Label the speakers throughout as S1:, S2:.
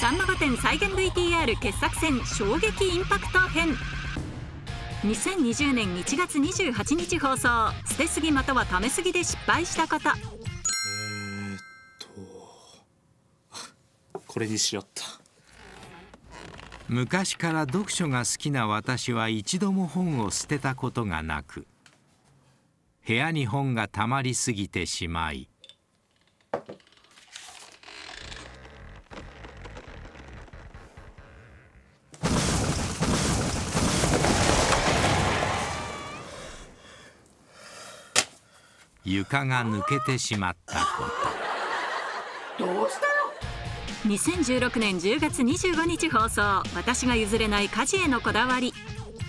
S1: さんま御殿再現 VTR 傑作選衝撃インパクト編。2020年1月28日放送。捨てすぎまたは貯めすぎで失敗したこと。
S2: これにしよった。
S3: 昔から読書が好きな私は一度も本を捨てたことがなく、部屋に本がたまりすぎてしまい、床が抜けてしまったこと。
S4: どうしたの
S1: ？2016年10月25日放送。私が譲れない家事へのこだわり。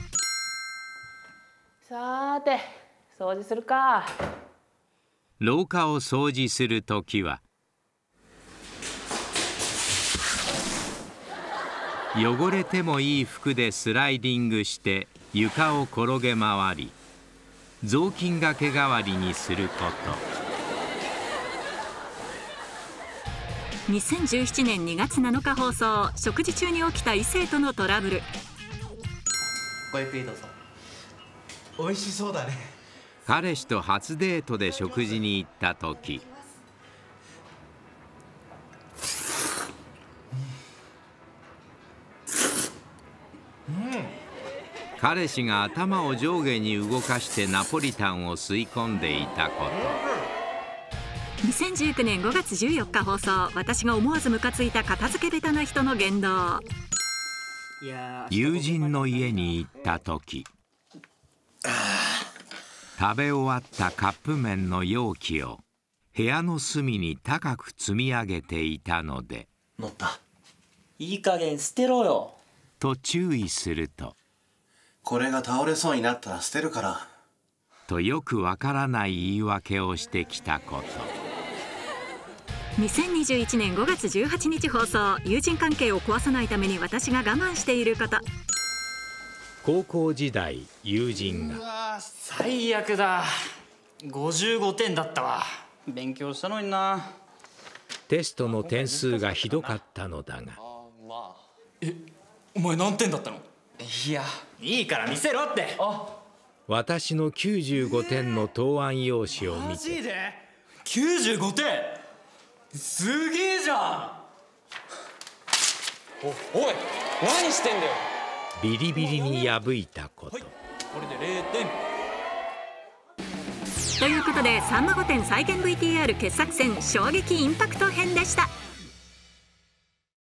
S4: さーて、掃除するか。
S3: 廊下を掃除するときは、汚れてもいい服でスライディングして床を転げ回り、雑巾がけ代わりにすること。
S1: 2017年2月7日放送。食事中に起きた異性とのトラブル。
S5: ごゆっくりどうぞ。
S6: 美味しそうだね。
S3: 彼氏と初デートで食事に行った時、彼氏が頭を上下に動かしてナポリタンを吸い込んでいたこと。
S1: 2019年5月14日放送。私が思わずムカついた片付け下手な人の言動。
S3: 友人の家に行った時、食べ終わったカップ麺の容器を部屋の隅に高く積み上げていたので、
S5: 乗った。いい加減捨てろよ。
S3: と注意すると、
S6: これが倒れそうになったら捨てるから。
S3: とよくわからない言い訳をしてきたこと。
S1: 2021年5月18日放送。友人関係を壊さないために私が我慢していること。
S3: 高校時代、友人が
S7: 最悪だ。55点だったわ。勉強したのにな。
S3: テストの点数がひどかったのだが、
S7: お前何点だったの？
S5: いや、
S7: いいから見せろって。
S3: 私の95点の答案用紙を見
S7: マジ
S3: て、
S7: で95点？すげえじゃん。
S8: おい、何してんだよ。
S3: ビリビリに破いたこと。
S7: これで0点。
S1: ということで、さんま御殿再現 VTR 傑作選衝撃インパクト編でした。